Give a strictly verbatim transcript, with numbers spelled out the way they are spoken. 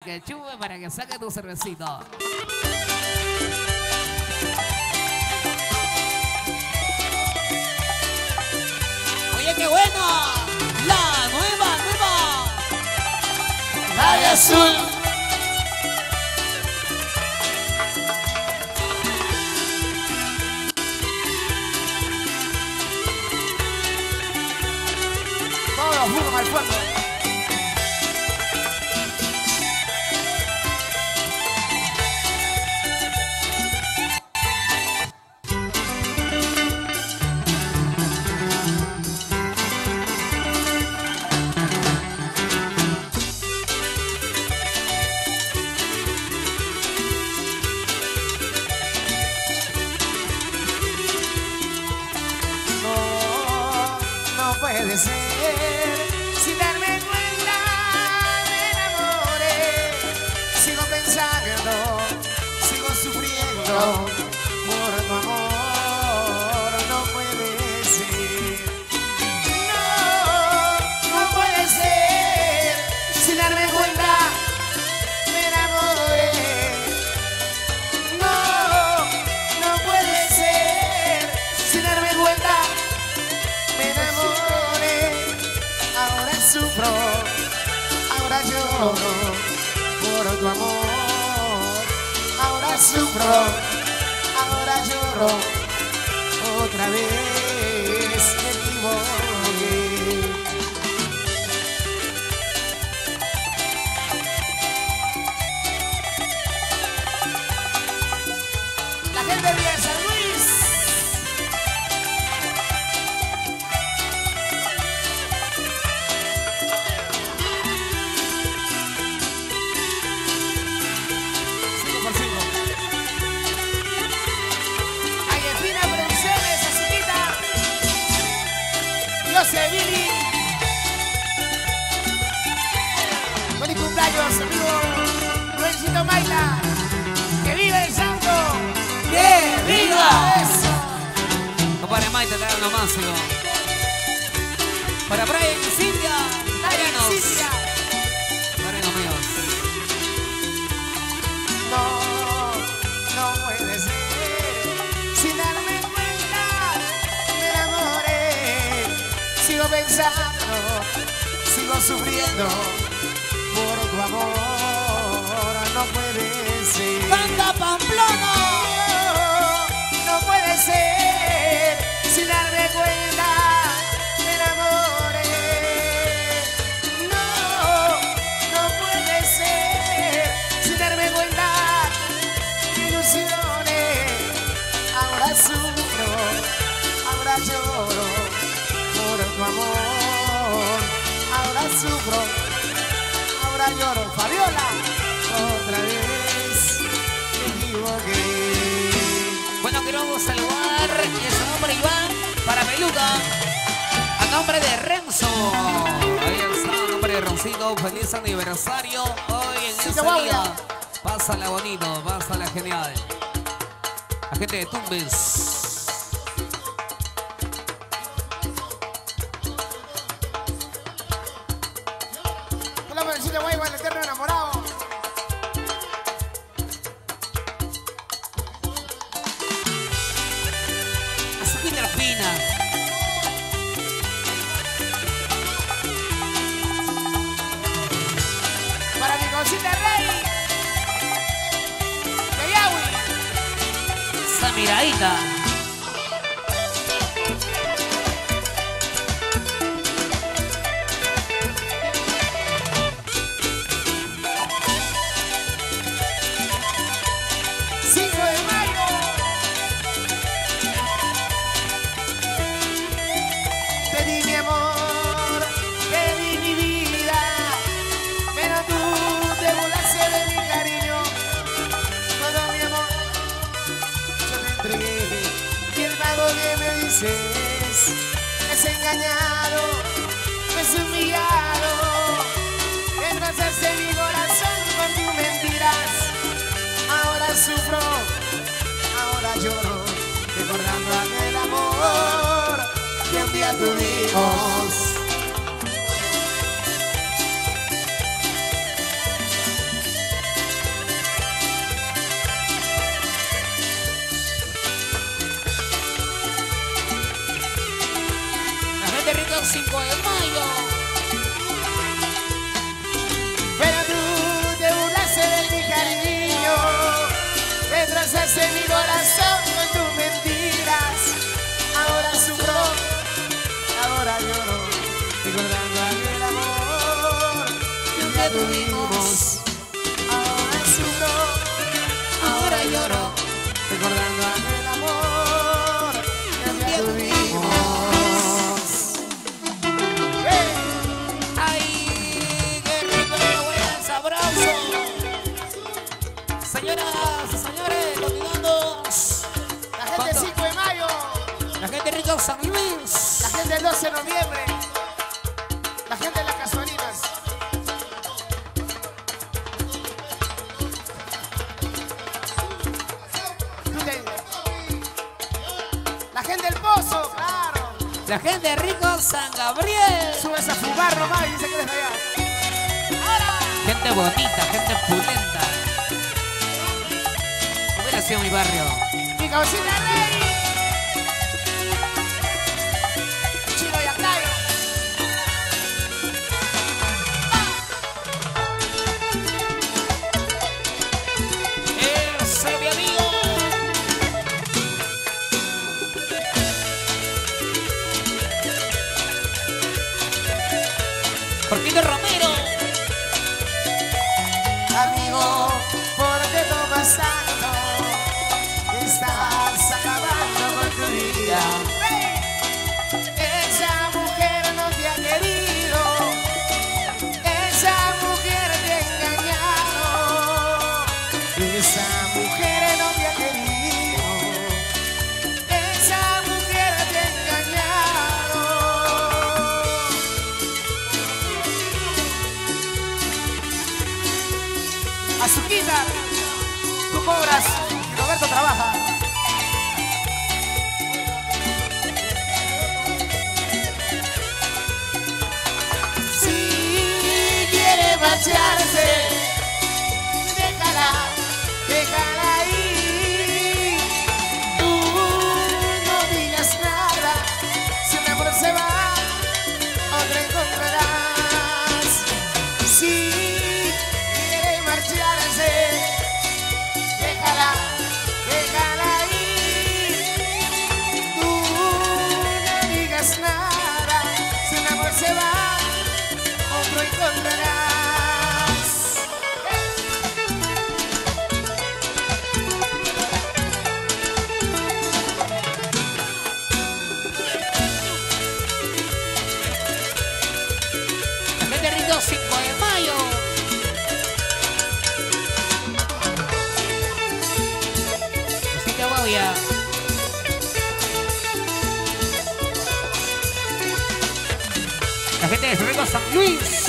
que chupe, para que saque tu cervecito. Oye, qué bueno. La nueva, nueva. La de azul. Todos fuman al fuego. Puede ser, sin darme cuenta me enamoré. Sigo pensando, sigo sufriendo por tu amor. No puede ser, no, no puede ser. Sin darme cuenta me enamoré. No, no puede ser. Sin darme cuenta me enamoré. Ahora sufro, ahora lloro por tu amor. Ahora sufro, ahora lloro, otra vez me equivoqué. La gente de San Luis. Billy. Feliz cumpleaños, amigo Luisito Maila. ¡Que viva el santo! ¡Que viva! Eso. Compadre Maite, te hagan lo máximo. Para Brian y Cintia. Brian y Cintia. Marinos míos. No, no puede ser. Sin darme cuenta, me enamoré. Sigo pensando, sigo sufriendo por tu amor. No puede ser. ¡Canta Pamplona! No, no puede ser. Sin darme cuenta me enamoré. No, no puede ser. Sin darme cuenta me ilusioné. Ahora sufro, ahora lloro por tu amor. Ahora sufro, ahora lloro. Fabiola, otra vez me equivoqué. Bueno, queremos saludar y su nombre Iván para Peluca. A nombre de Renzo. Ahí está, a nombre de Roncito. Feliz aniversario. Hoy en Sí, ese te día. Pásala bonito, pásala genial. La gente de Tumbes. Felicita Guayba, el eterno enamorado. Azuquita la fina. Para mi cosita rey de Yahweh. Esa miradita. Es engañado, es humillado, destrozaste mi corazón con tus mentiras. Ahora sufro, ahora lloro, recordando aquel amor que un día tuvimos. cinco de mayo. Pero tú te burlaste de mi cariño, te trazaste mi corazón con tus mentiras. Ahora sufro, ahora lloro, recordando aquel amor que un día tuvimos. Ahora sufro, ahora lloro, recordando aquel amor que un día tuvimos. ¡Ay, qué rico, qué buen sabroso! Señoras y señores, continuando. La gente del cinco de mayo, La gente rica San Luis. la gente del doce de noviembre, la gente de las casualinas. Tú te- La gente del pozo, claro. La gente rico San Gabriel. Subes a fumar nomás y dice que eres de allá. Ahora. Gente bonita, gente pulenta. Hubiera sido mi barrio. Mi cabecita rey. Chino y Antayo. Ese mi amigo. Porquito Romero. Amigo, ¿por qué tomas tanto? Estás acabando con tu vida. Esa mujer no te ha querido, esa mujer te ha engañado, esa mujer no te ha querido, esa mujer te ha engañado. Azuquita, tú cobras y Roberto trabaja. Si quiere marcharse, déjala, déjala ir. Tú no digas nada, si un amor se va, otro encontrarás. Si quiere marcharse, déjala, déjala ir. Tú no digas nada, si un amor se va, otro encontrarás. La gente rico cinco de mayo. Así que voy a. La gente de Rico San Luis.